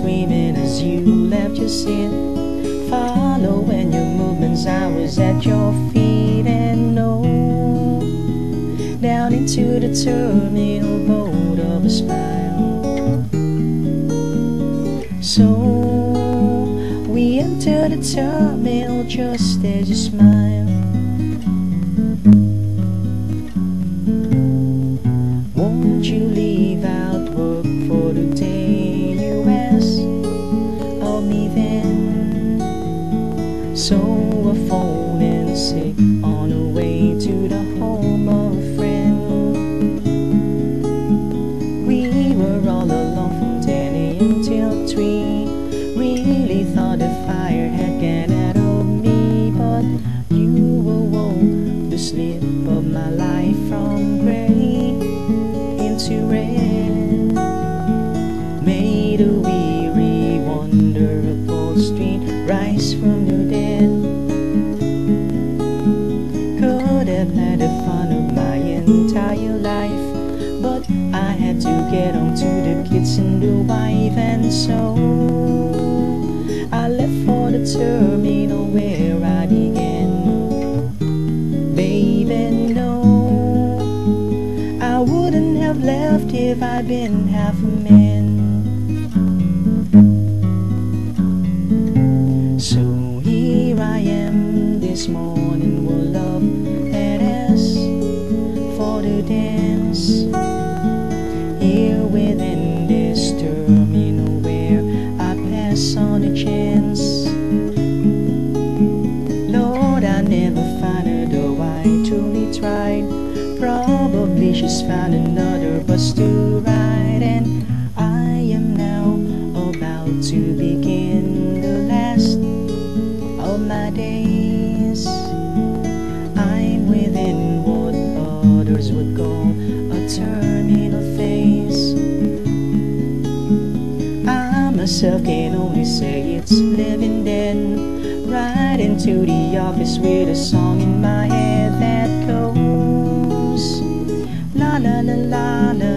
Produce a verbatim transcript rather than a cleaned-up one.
screaming as you left your seat, following your movements. I was at your feet, and no, down into the terminal boat of a smile. So we entered the terminal just as you smiled. Won't you leave out work for the day, you asked of me then. So we're phoning sick on the way to the home of a friend. We were all alone from ten a m till three. Really thought the fire had gone out of me, but you awoke the sleep of my life from gray into red, made a weary wander up Wall Street, rise from the dead. Could have had the fun of my entire life, but I had to get on to the kids and the wife, and so I left for the terminal where I began. Baby, no, I wouldn't have left if I'd been half a man. So here I am this morning, with love had asked for the dance, here within this terminal where I pass on a chance. Lord, I never found her, though I truly tried. Probably she's found another bus to ride, and I am now about to begin the last of my days. I'm within what others would call a terminal phase. I myself can only say it's living then, right into the office with a song in my head that goes la la la la la.